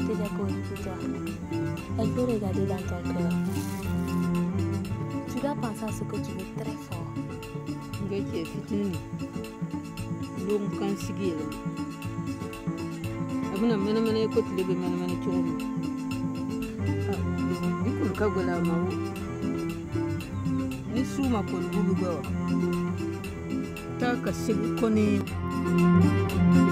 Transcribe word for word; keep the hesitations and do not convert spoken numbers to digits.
écouter des conneries pour toi. Elle peut regarder dans ton cœur. Tu dois penser à ce que tu veux très fort. Abuna mana mana ko tilebe mana mana chomo ah ikul kagola mawo ni suma ko bubu go ta ka sig ko ni